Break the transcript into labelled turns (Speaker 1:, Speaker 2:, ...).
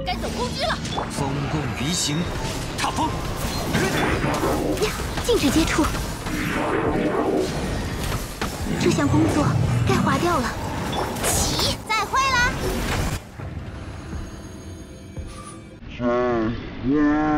Speaker 1: 该走攻击了。
Speaker 2: 风共鱼行，踏风。
Speaker 3: 禁止接触。这项工作该划掉了。
Speaker 1: 起，再会啦。